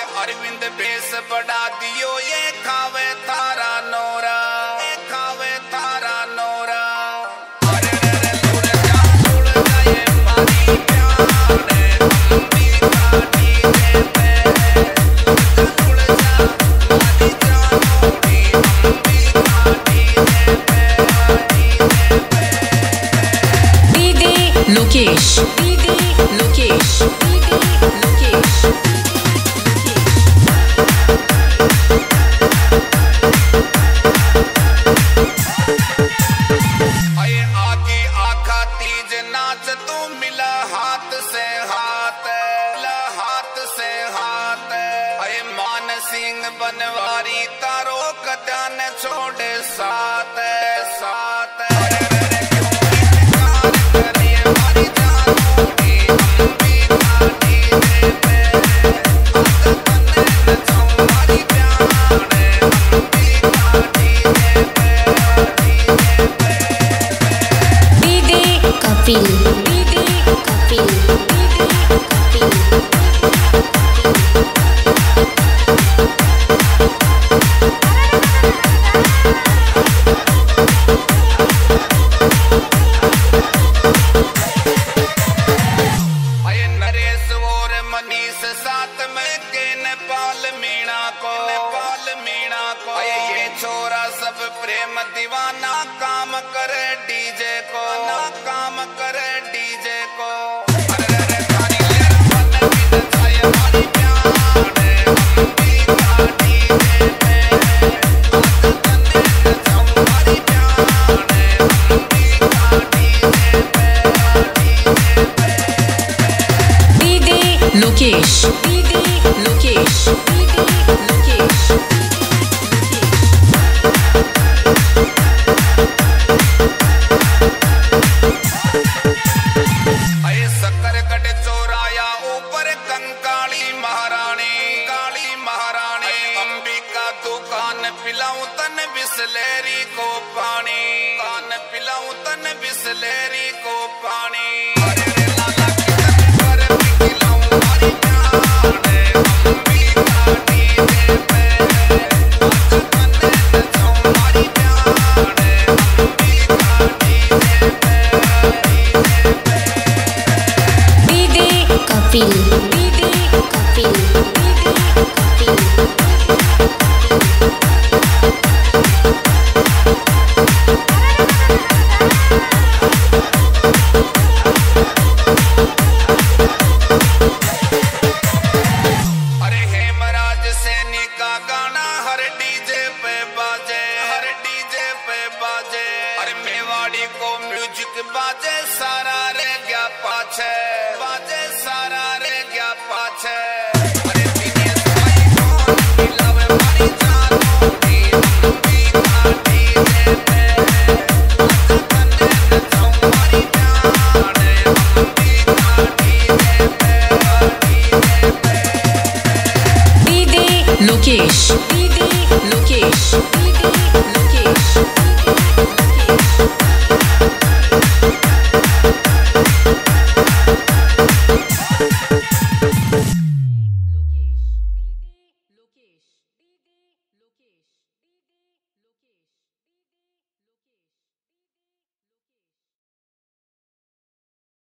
Arvind base बढ़ा दियो ये खावे थारा नोरा, ये खावे थारा नोरा। अरे रे रे जुड़ जा ये मारी प्यार है, हम भी काटी देते हैं। जुड़ जा मारी जानोड़ी, हम भी काटी देते हैं। DJ Lokesh, DJ Lokesh, DJ Lokesh. अये आगे आखा तीज नाच तू मिला हाथ से हाथ, मिला हाथ से हाथ। अये मान सिंह बनवारी तारो कद्यान छोड़े साथ साथ। अरे रे रे क्यों इनकार करे हमारी जानोड़ी, हम भी काटी देते हैं। आदतन जाऊं हमारी प्यार है, हम भी काटी देते हैं। DJ Kapil, DJ Kapil, DJ Kapil. अये नरेश और मनीष साथ में के नेपाल मीणा को, नेपाल मीणा को। अये ये छोरा सब प्रेम दीवाना काम करे डीजे को, ना काम करे डीजे को। अरे रे थारी लेर मन की जाए हमारी प्यार है, हम भी काटी देते हैं। आदतन जाऊं हमारी प्यार है, हम भी काटी देते हैं। DJ Lokesh, DJ Lokesh, DJ Lokesh. अये सकरगढ़ चौराया ऊपर कंकाली महारानी, काली महारानी। अंबिका दुकान पिलाऊं तन बिसलेरी को पानी, कान पिलाऊं तन बिसलेरी को पानी। अरे रे लाला कितन पर पिलाऊं हमारी प्यार है, हम भी काटी देते हैं। आदतन जाऊं हमारी प्यार है, हम भी काटी देते हैं। DJ Kapil, DJ Kapil, DJ Kapil. अरे हेमराज सैनी का गाना हर डीजे पे बाजे, हर डीजे पे बाजे। अरे मेवाड़ी को म्यूजिक बाजे सारा रह गया पाछे, बाजे सारा रह गया पाछे। अरे दिनेश भाई कौन मिलावे हमारी जानोड़ी, हम भी काटी देते हैं। आदतन जाऊं हमारी प्यार है, हम भी काटी देते हैं। DJ Lokesh, DJ Lokesh, DJ